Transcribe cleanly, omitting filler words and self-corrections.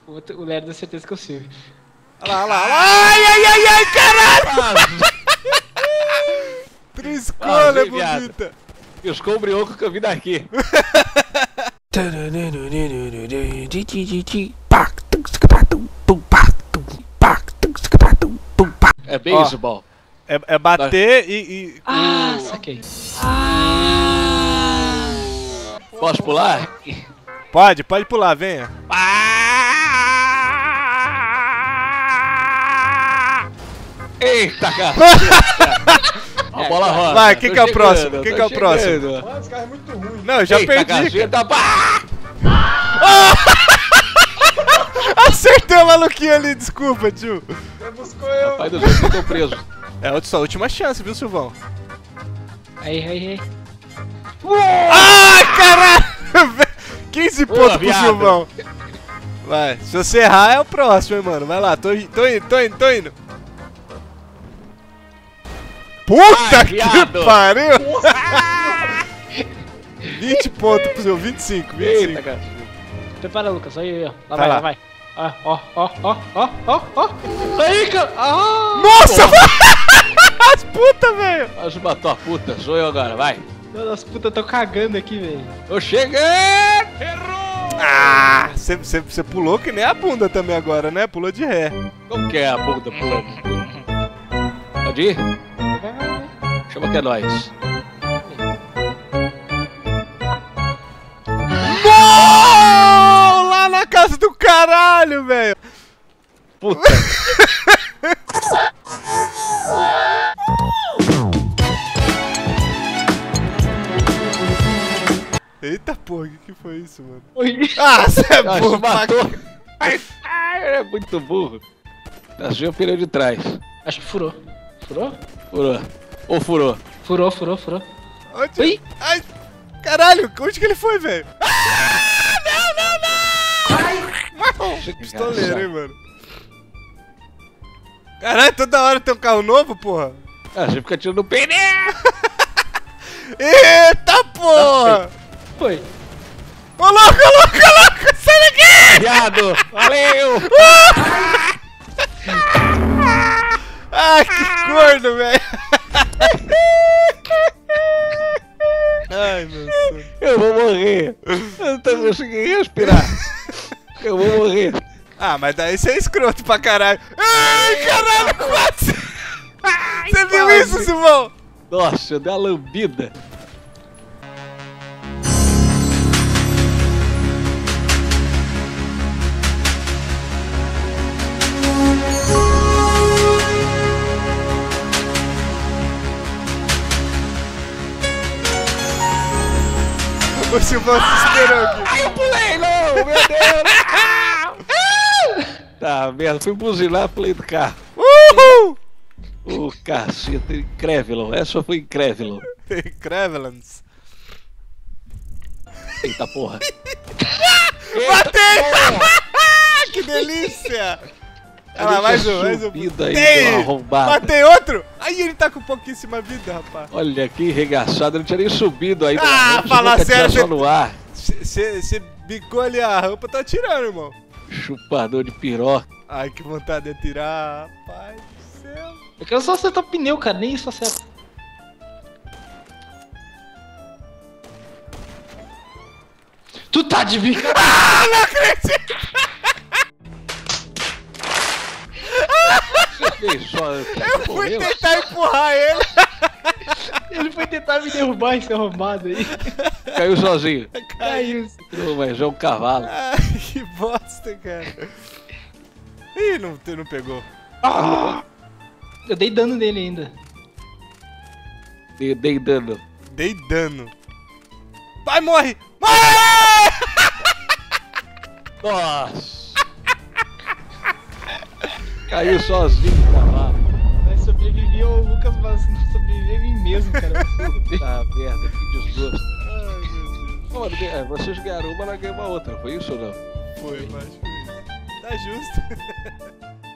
O Léo dá certeza que eu sirvo. Olha lá, olha lá, olha lá. Ai, caralho! Triscolha bonita. Piscou o brioco que eu vi daqui. É beisebol. É bater e... Ah, saquei. Posso pular? Pode pular, venha. Eita, cara! A bola rola. Vai, quem que é o próximo? Quem que é o próximo? Esse cara é muito ruim. Não, eu já Eita, perdi. caceta. Acertei o maluquinho ali, desculpa, tio. Você buscou eu. Pai do céu, eu tô preso. É a sua última chance, viu, Silvão? Aí. Ai, caralho! 15 pontos pro viado. Silvão. Vai, se você errar é o próximo, hein, mano. Vai lá, tô indo. Puta Vai, que viado. pariu! 20 pontos pro seu, 25. Eita, cara. Prepara, Lucas. Aí, ó. Vai lá. Vai. Ó. Aí, cara. Ah! Nossa! As putas, velho! Quase matou a puta, sou eu agora, vai. As putas tão cagando aqui, velho. Eu cheguei! Errou! Ah! Você pulou que nem a bunda também agora, né? Pulou de ré. Como que é a bunda pulando? Pode ir? Chama que é nóis. Gol! Lá na casa do caralho, velho! Puta! Eita porra, o que foi isso, mano? Oi. Ah, você é Acho burro, que matou. pra- Ai, é muito burro. Achei o pneu de trás. Acho que furou. Furou? Furou. Ou furou. Furou. Onde? Oi. Ai, caralho, onde que ele foi, velho? Não! Pistoleiro, hein, mano? Caralho, toda hora tem um carro novo, porra? Ah, você fica tirando o pneu! Eita, porra! Foi. Ô, louco, sai daqui! Viado! Valeu! Ai, que corno, velho! Ai, meu Deus. Eu vou morrer! Eu não tô conseguindo respirar! Eu vou morrer! Ah, mas daí você é escroto pra caralho. Ai, caralho, quase! Você viu quase. isso, Simão? Nossa, eu dei uma lambida! O Silvão se esperou aqui. Ai, eu pulei, não! Meu Deus! Tá, merda, fui buzinar, pulei do carro. Uhul! Ô, caceta, incrével. Essa foi incrével. Crevelans. Eita porra. Matei! Que delícia! Olha lá, mais um. Subido aí, Tem! seu arrombado. Matei outro! Aí ele tá com pouquíssima vida, rapaz. Olha que regaçado, eu não tinha nem subido aí. Ah, fala sério, só no ar. Você bicou ali a rampa, tá atirando, irmão. Chupador de piroca. Ai, que vontade de atirar, rapaz do céu. Eu quero só acertar o pneu, cara. Nem isso acerta. Tu tá de brincadeira. Ah, não acredito! Você fez só. Eu fui tentar empurrar ele. Ele foi tentar me derrubar, esse arrombado aí. Caiu sozinho. Caiu. Não, mas é um cavalo. Ai, que bosta, cara. Ih, não pegou. Eu dei dano nele ainda. Dei dano. Dei dano. Vai, morre! Morre! Nossa! Caiu sozinho o cavalo. Mas sobrevivi ao Lucas, mas não sobrevivi a mim mesmo, cara. Tá, merda, que desgosto. Ai, meu Deus. Ô, vocês ganharam uma, nós ganhamos a outra, foi isso ou não? Foi, mas foi isso. Tá justo.